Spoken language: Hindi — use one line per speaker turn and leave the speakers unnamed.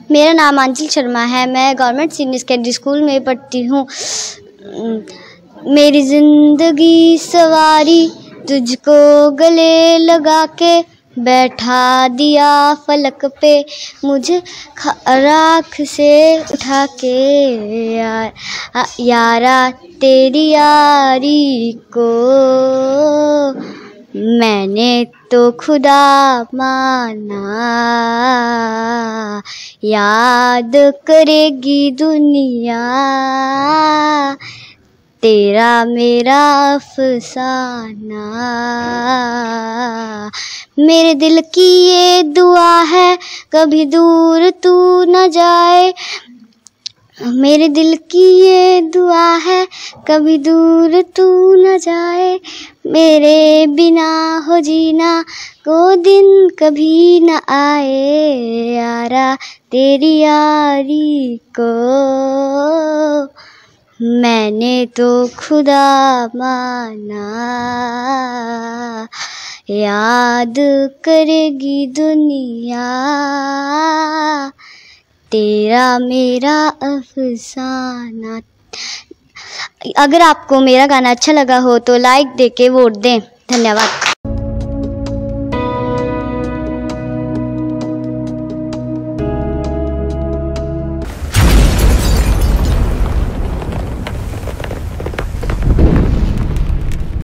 मेरा नाम आंचल शर्मा है। मैं गवर्नमेंट सीनियर सेकेंडरी स्कूल में पढ़ती हूँ। मेरी ज़िंदगी सवारी तुझको गले लगा के, बैठा दिया फलक पे मुझे राख से उठा के। यारा तेरी यारी को मैंने तो खुदा माना, याद करेगी दुनिया तेरा मेरा अफसाना। मेरे दिल की ये दुआ है कभी दूर तू न जाए। मेरे दिल की ये दुआ है कभी दूर तू न जाए। मेरे बिना हो जीना को दिन कभी न आए। यारा तेरी यारी को मैंने तो खुदा माना, याद करेगी दुनिया तेरा मेरा अफसाना। अगर आपको मेरा गाना अच्छा लगा हो तो लाइक देके वोट दें। धन्यवाद।